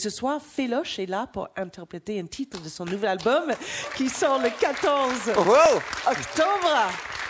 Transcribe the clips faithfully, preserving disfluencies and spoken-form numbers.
Ce soir, Féloche est là pour interpréter un titre de son nouvel album qui sort le quatorze octobre.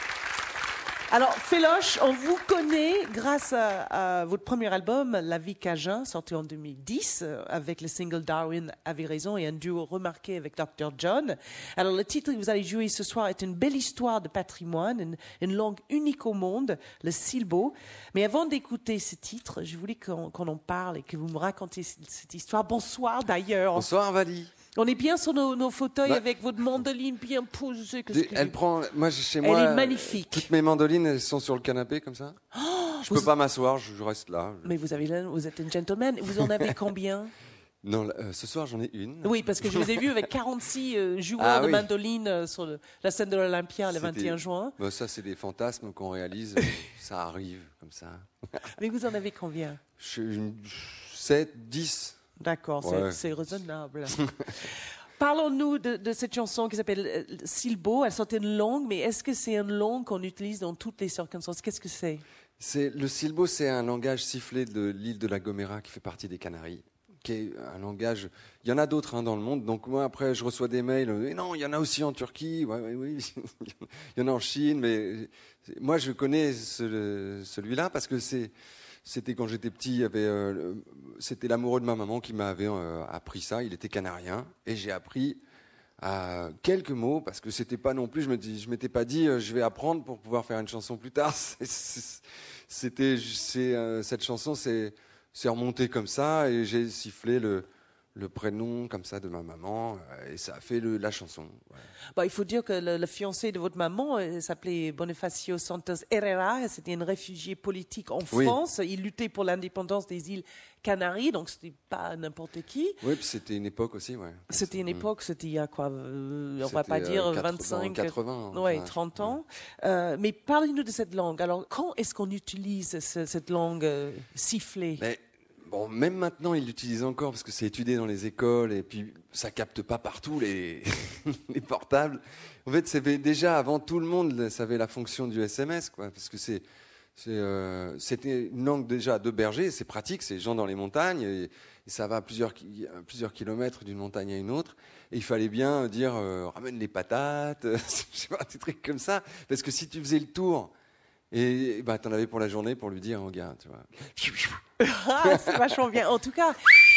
Alors, Féloche, on vous connaît grâce à, à votre premier album, La vie Cajun, sorti en deux mille dix, avec le single Darwin avait raison et un duo remarqué avec docteur John. Alors, le titre que vous allez jouer ce soir est une belle histoire de patrimoine, une, une langue unique au monde, le silbo. Mais avant d'écouter ce titre, je voulais qu'on, qu'on en parle et que vous me racontiez cette histoire. Bonsoir d'ailleurs. Bonsoir Vali. On est bien sur nos, nos fauteuils bah, avec votre mandoline bien posée. Des, elle prend, moi chez moi, elle est magnifique. Toutes mes mandolines, elles sont sur le canapé comme ça. Oh, je vous... peux pas m'asseoir, je, je reste là. Mais vous avez, vous êtes un gentleman. Vous en avez combien? Non, euh, ce soir j'en ai une. Oui, parce que je vous ai vu avec quarante-six euh, joueurs ah, de oui. mandoline euh, sur le, la scène de l'Olympia le vingt et un juin. Bah, ça, c'est des fantasmes qu'on réalise. Ça arrive comme ça. Mais vous en avez combien? sept, dix. D'accord, ouais. c'est raisonnable. Parlons-nous de, de cette chanson qui s'appelle euh, Silbo. Elle sortait une langue, mais est-ce que c'est une langue qu'on utilise dans toutes les circonstances? Qu'est-ce que c'est? C'est le Silbo, c'est un langage sifflé de l'île de la Gomera qui fait partie des Canaries, qui est un langage. Il y en a d'autres hein, dans le monde. Donc moi après, je reçois des mails. Et non, il y en a aussi en Turquie. Ouais, ouais, oui, il y en a en Chine, mais moi je connais ce, celui-là parce que c'est. C'était quand j'étais petit, il y avait, euh, c'était l'amoureux de ma maman qui m'avait euh, appris ça. Il était canarien et j'ai appris euh, quelques mots parce que c'était pas non plus. Je me dis, je m'étais pas dit, euh, je vais apprendre pour pouvoir faire une chanson plus tard. C'était, c'est, euh, cette chanson, c'est, c'est remonté comme ça et j'ai sifflé le. le prénom comme ça de ma maman euh, et ça a fait le, la chanson. Ouais. Bah, il faut dire que le, le fiancé de votre maman euh, s'appelait Bonifacio Santos Herrera. C'était un réfugié politique en oui. France. Il luttait pour l'indépendance des îles Canaries, donc c'était pas n'importe qui. Oui, puis c'était une époque aussi, ouais. C'était une époque, c'était il y a quoi, euh, on c'était va pas dire euh, vingt-cinq, quatre-vingts, ouais, enfin, trente ans. Ouais. Euh, mais parlez-nous de cette langue. Alors, quand est-ce qu'on utilise ce, cette langue euh, sifflée? Mais... Bon, même maintenant, ils l'utilisent encore parce que c'est étudié dans les écoles et puis ça capte pas partout les, les portables. En fait, c'était déjà avant tout le monde savait la fonction du S M S, quoi, parce que c'est, c'est, euh, c'était une langue déjà de berger, c'est pratique, c'est gens dans les montagnes et, et ça va à plusieurs, à plusieurs kilomètres d'une montagne à une autre. Et il fallait bien dire euh, ramène les patates, je sais pas, des trucs comme ça, parce que si tu faisais le tour. Et bah, t'en avais pour la journée pour lui dire, regarde, tu vois. Ah, c'est vachement bien. En tout cas.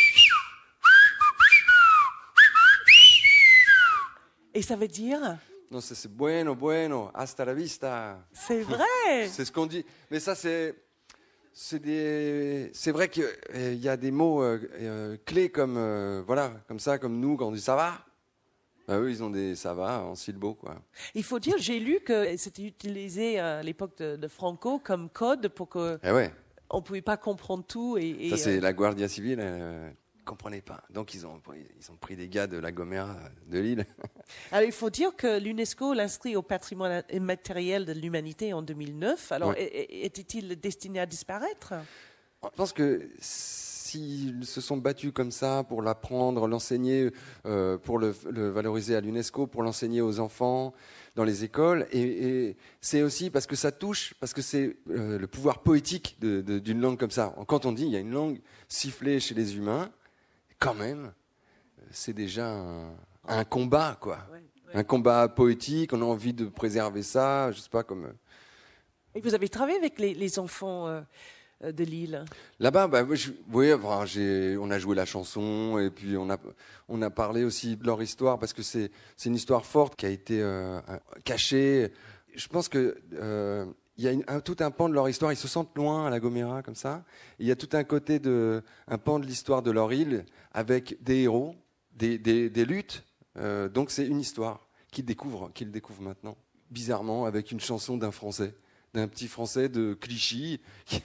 Et ça veut dire? Non, ça c'est bueno, bueno, hasta la vista. C'est vrai. C'est ce qu'on dit. Mais ça, c'est. C'est, des... c'est vrai qu'il euh, y a des mots euh, euh, clés comme, euh, voilà, comme ça, comme nous, quand on dit ça va. Bah eux, ils ont des ça va en silbo, quoi. Il faut dire, j'ai lu que c'était utilisé à l'époque de, de Franco comme code pour que eh ouais. on pouvait pas comprendre tout. Et, et ça, c'est euh... la Guardia Civile, elle ne comprenait pas. Donc, ils ont, ils ont pris des gars de la Gomera de l'île. Alors, il faut dire que l'UNESCO l'inscrit au patrimoine immatériel de l'humanité en deux mille neuf. Alors, ouais. était-il destiné à disparaître? Je pense que s'ils se sont battus comme ça pour l'apprendre, l'enseigner, euh, pour le, le valoriser à l'UNESCO, pour l'enseigner aux enfants dans les écoles, et, et c'est aussi parce que ça touche, parce que c'est euh, le pouvoir poétique de, de, d'une langue comme ça. Quand on dit il y a une langue sifflée chez les humains, quand même, c'est déjà un, un combat, quoi. Ouais, ouais. Un combat poétique, on a envie de préserver ça, je sais pas, comme... Et vous avez travaillé avec les, les enfants euh... de l'île. Là-bas, bah, je, oui, enfin, j'ai, on a joué la chanson et puis on a, on a parlé aussi de leur histoire parce que c'est, c'est une histoire forte qui a été euh, cachée. Je pense que euh, il y a une, un, tout un pan de leur histoire. Ils se sentent loin à la Gomera comme ça. Il y a tout un côté de, un pan de l'histoire de leur île avec des héros, des, des, des luttes. Euh, donc c'est une histoire qu'ils découvrent, qu'ils découvrent maintenant, bizarrement avec une chanson d'un Français. D'un petit Français de Clichy.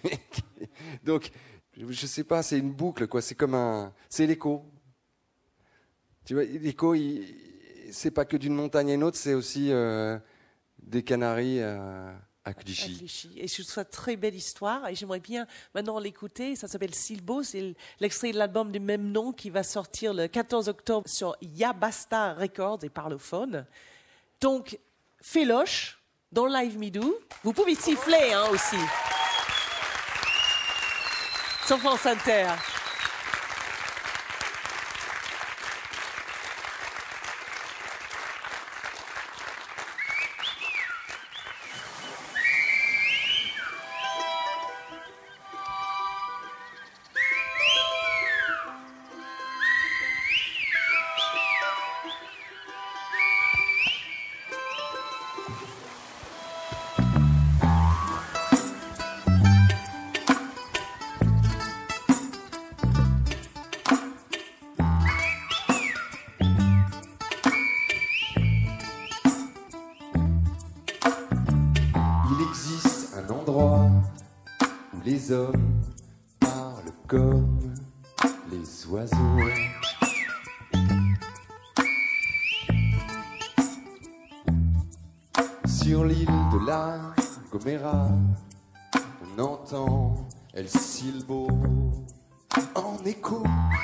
Donc, je sais pas, c'est une boucle, quoi. C'est comme un... C'est l'écho. Tu vois, l'écho, il... c'est pas que d'une montagne à une autre, c'est aussi euh, des Canaries à, à Clichy. À Clichy. Et je trouve ça très belle histoire. Et j'aimerais bien maintenant l'écouter. Ça s'appelle Silbo. C'est l'extrait de l'album du même nom qui va sortir le quatorze octobre sur Yabasta Records et Parlophone. Donc, Féloche. Dans Live Midou, vous pouvez siffler hein, aussi. Sur France Inter. Les hommes parlent comme les oiseaux. Sur l'île de la Gomera, on entend El Silbo en écho.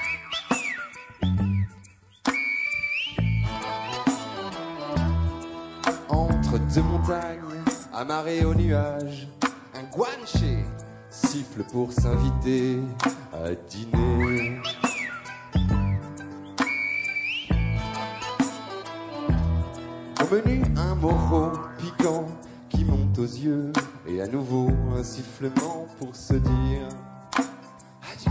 Entre deux montagnes, amarrées aux nuages, un guanché siffle pour s'inviter à dîner. Au menu, un moro piquant qui monte aux yeux, et à nouveau un sifflement pour se dire adieu.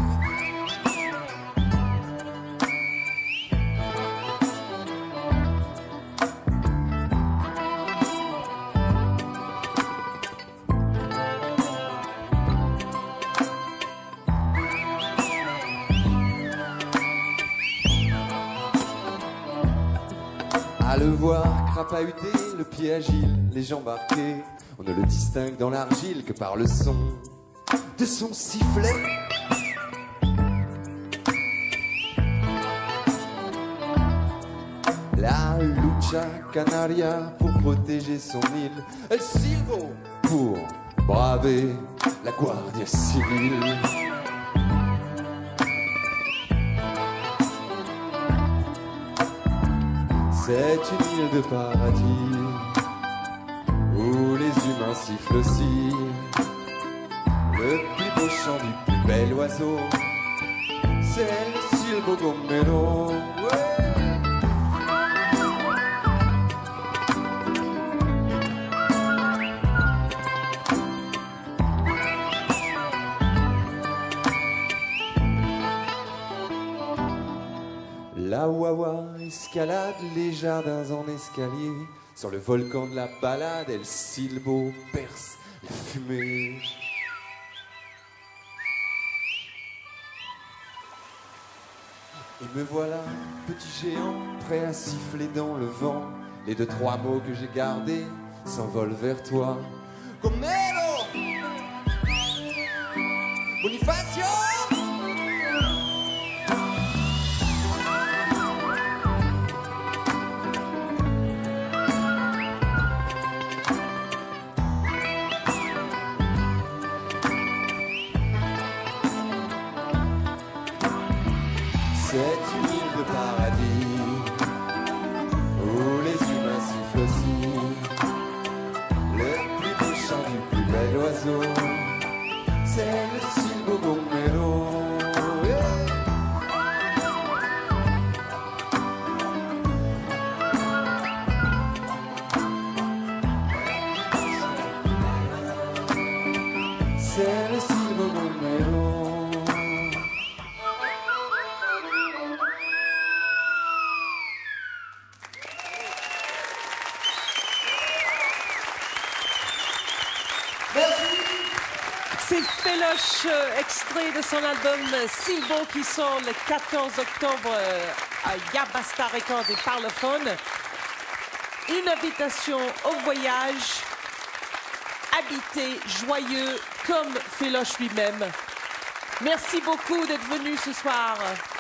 À le voir crapahuter, le pied agile, les jambes arquées, on ne le distingue dans l'argile que par le son de son sifflet. La lucha canaria pour protéger son île, El Silbo pour braver la Guardia Civile. C'est une île de paradis où les humains sifflent aussi. Le plus beau chant du plus bel oiseau, c'est le Silbo Gomero. Ouais. La Wawa escalade les jardins en escalier. Sur le volcan de la balade, El Silbo perce la fumée. Et me voilà, petit géant, prêt à siffler dans le vent. Les deux trois mots que j'ai gardés s'envolent vers toi. Gomero, Bonifacio. C'est une île de paradis où les humains sifflent aussi. Le plus beau chant du plus bel oiseau, c'est le Silbo Gomero. C'est le Silbo Gomero. C'est Feloche, extrait de son album Silbo qui sort le quatorze octobre à Yabasta Records et Parlophone. Une invitation au voyage, habité, joyeux, comme Feloche lui-même. Merci beaucoup d'être venu ce soir.